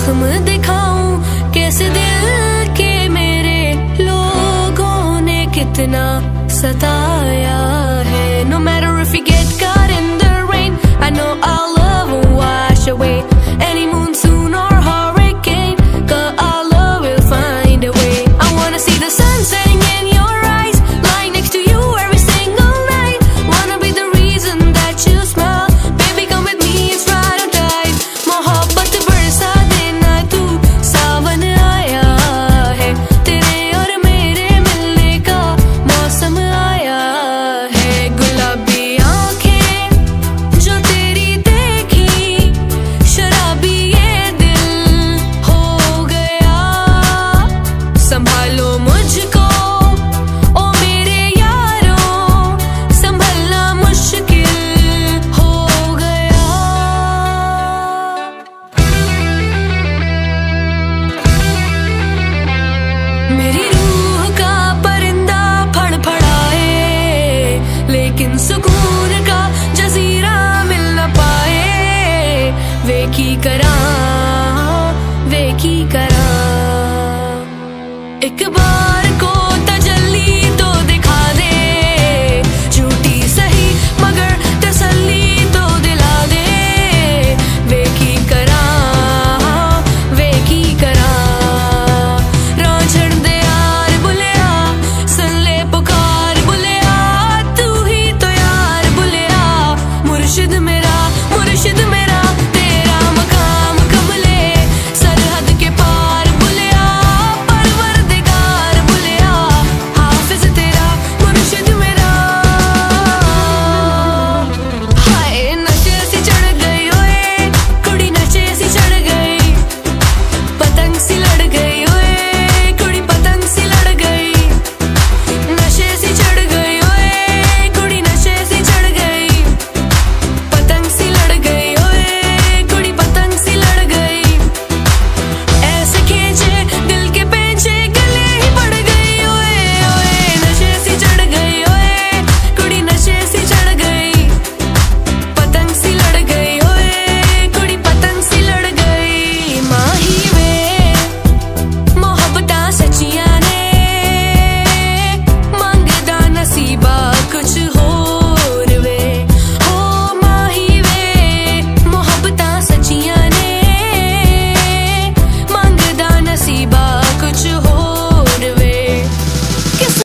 जख्म दिखाऊं कैसे दिल के मेरे लोगों ने कितना सताया है। No matter if you get caught in the rain, I know our love will wash away any monsoon or hurricane, 'cause our love will find a way. I wanna see the sun setting in your eyes, lying next to you every single night. Wanna be the reason that you smile, baby come with me, it's ride or die. मोहब्बत बरसा देना तू, सावन आया है, तेरे और मेरे मिलने का मौसम आया है। गुलाबी आंखें जो तेरी देखी, शराबी ये दिल हो गया। संभालो मुझको ओ मेरे यारों, संभलना मुश्किल हो गया। मेरी रूह का परिंदा फड़फड़ाए, लेकिन सुकून का जजीरा मिल न पाए। वे की करा एक बार को